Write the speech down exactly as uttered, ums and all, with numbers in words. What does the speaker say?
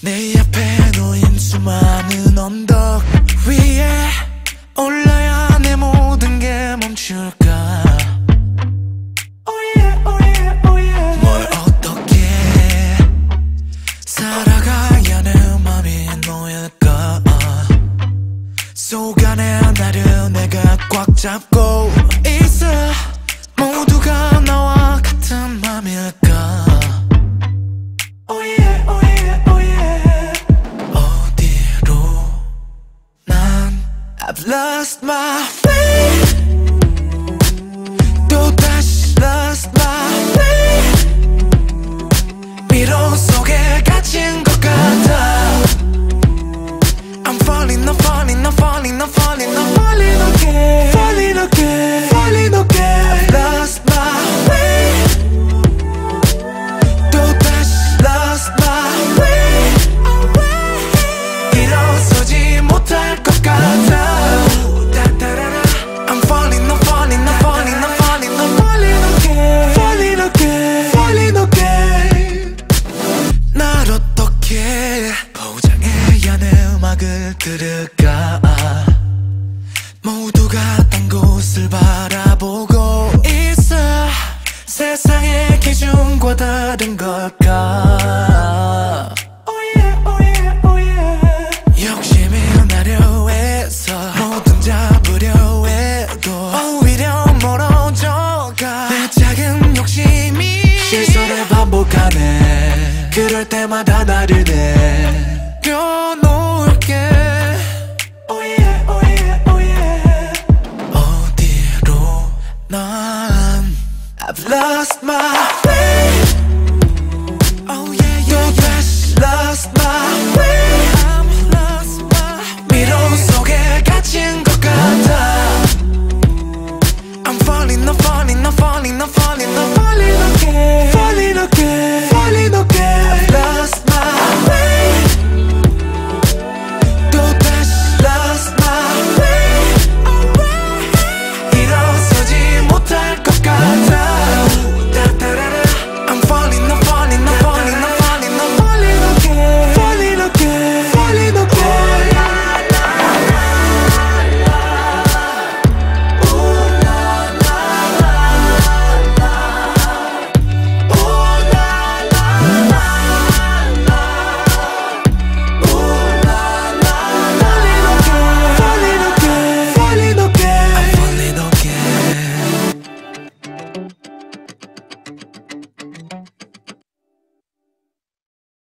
내 앞에 놓인 수많은 언덕 위에 올라야 내 모든 게 멈출까. 뭘 어떻게 살아가야 내 맘이 놓일까. 속 안에 나를 내가 꽉 잡고 있어. 모두가 나와 같은 맘일까. 어디로 난 I've lost my faith. 또 다시 lost my faith. 미로 속에 갇힌 것 같아. I'm falling, I'm falling, I'm falling, I'm falling, I'm falling again, falling again, falling again. I've lost my faith. 또 다시 lost my faith. 일어서지 못할 것 같아. I'm falling, I'm falling, I'm falling, I'm falling, I'm falling again, falling again, falling again. 날 어떻게 포장해야 내 음악을 들을까. 모두가 딴 곳을 바라보고 있어. 세상의 기준과 다른 걸까. 욕심이 나려 해서 뭐든 잡으려 해도 오히려 멀어져가. 내 작은 욕심이 실수를 반복하네. 그럴 때마다 나를 내려놓을게. 어디로 난 I've lost my faith.